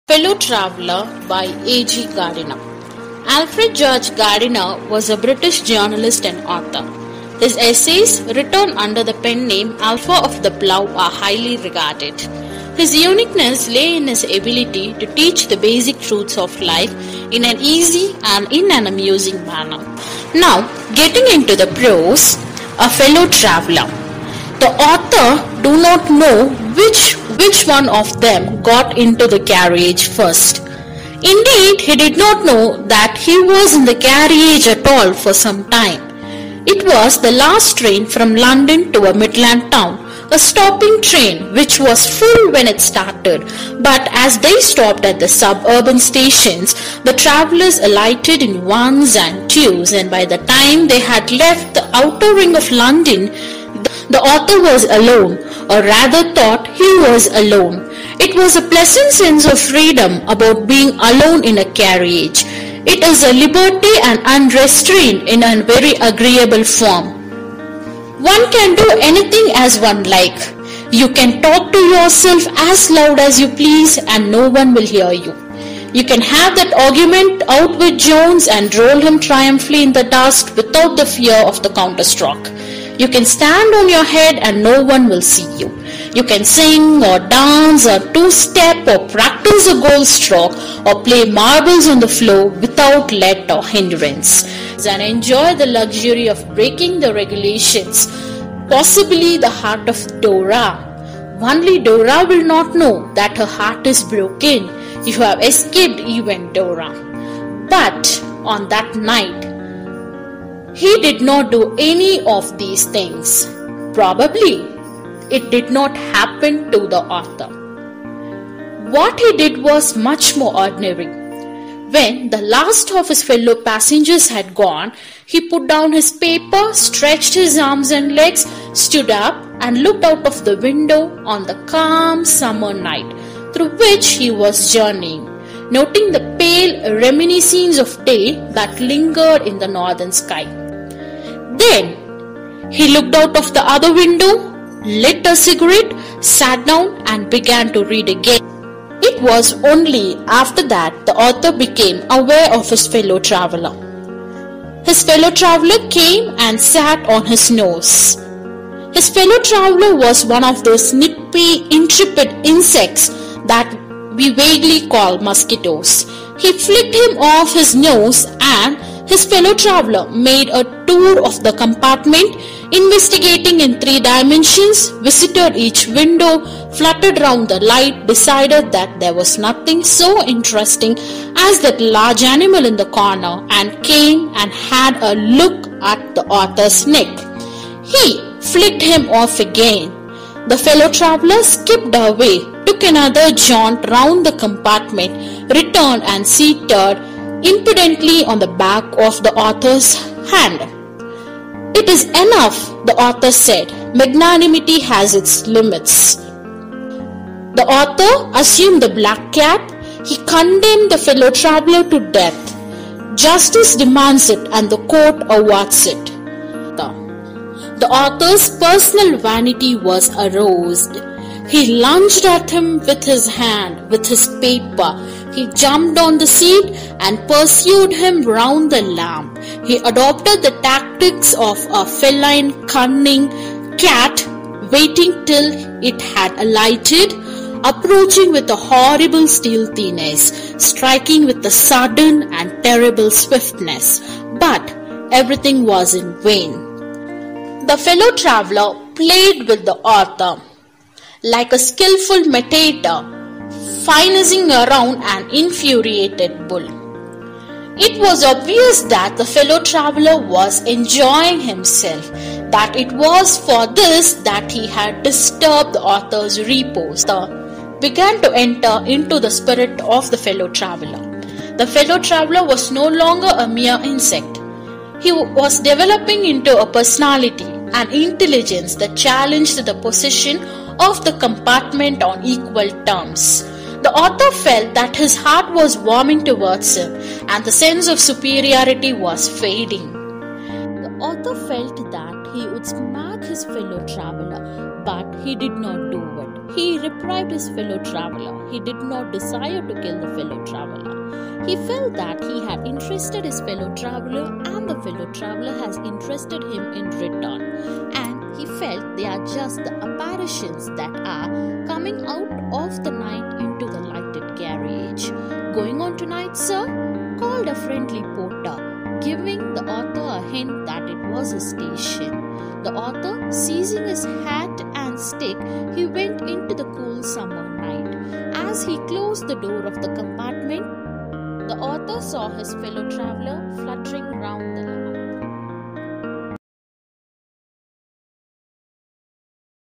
Fellow Traveller by A.G. Gardiner. Alfred George Gardiner was a British journalist and author. His essays, written under the pen name Alpha of the Plough, are highly regarded. His uniqueness lay in his ability to teach the basic truths of life in an easy and in an amusing manner. Now, getting into the prose, A Fellow Traveller. The author do not know which one of them got into the carriage first. Indeed, he did not know that he was in the carriage at all for some time. It was the last train from London to a Midland town, a stopping train which was full when it started, but as they stopped at the suburban stations, the travellers alighted in ones and twos, and by the time they had left the outer ring of London, the author was alone, or rather thought he was alone. It was a pleasant sense of freedom about being alone in a carriage. It is a liberty and unrestrained in a very agreeable form. One can do anything as one like. You can talk to yourself as loud as you please and no one will hear you. You can have that argument out with Jones and roll him triumphantly in the dust without the fear of the counterstroke. You can stand on your head and no one will see you. You can sing or dance or two-step or practice a goal stroke or play marbles on the floor without let or hindrance, and enjoy the luxury of breaking the regulations, possibly the heart of Dora. Only Dora will not know that her heart is broken. You have escaped even Dora. But on that night, he did not do any of these things. Probably, it did not happen to the author. What he did was much more ordinary. When the last of his fellow passengers had gone, he put down his paper, stretched his arms and legs, stood up, and looked out of the window on the calm summer night through which he was journeying, noting the pale reminiscence of day that lingered in the northern sky. Then he looked out of the other window, lit a cigarette, sat down and began to read again. It was only after that the author became aware of his fellow traveller. His fellow traveller came and sat on his nose. His fellow traveller was one of those nippy, intrepid insects that we vaguely call mosquitoes. He flicked him off his nose and his fellow traveller made a tour of the compartment, investigating in 3 dimensions, visited each window, fluttered round the light, decided that there was nothing so interesting as that large animal in the corner, and came and had a look at the author's neck. He flicked him off again. The fellow traveller skipped away, took another jaunt round the compartment, returned and seated impudently on the back of the author's hand. It is enough, the author said. Magnanimity has its limits. The author assumed the black cap. He condemned the fellow traveller to death. Justice demands it and the court awards it. The author's personal vanity was aroused. He lunged at him with his hand, with his paper. He jumped on the seat and pursued him round the lamp. He adopted the tactics of a feline cunning cat, waiting till it had alighted, approaching with a horrible stealthiness, striking with a sudden and terrible swiftness. But everything was in vain. The fellow traveller played with the author like a skillful meditator, finessing around an infuriated bull. It was obvious that the fellow traveller was enjoying himself, that it was for this that he had disturbed the author's repose. The author began to enter into the spirit of the fellow traveller. The fellow traveller was no longer a mere insect. He was developing into a personality, an intelligence that challenged the position of the compartment on equal terms. The author felt that his heart was warming towards him and the sense of superiority was fading. The author felt that he would smack his fellow traveller, but he did not do it. he reprieved his fellow traveler. He did not desire to kill the fellow traveler. He felt that he had interested his fellow traveler and the fellow traveler has interested him in return. And he felt they are just the apparitions that are coming out of the night into the lighted carriage. "Going on tonight, sir?" called a friendly porter, giving the author a hint that it was his station. The author, seizing his hat and stick, he went into the cool summer night. As he closed the door of the compartment, the author saw his fellow traveler fluttering round the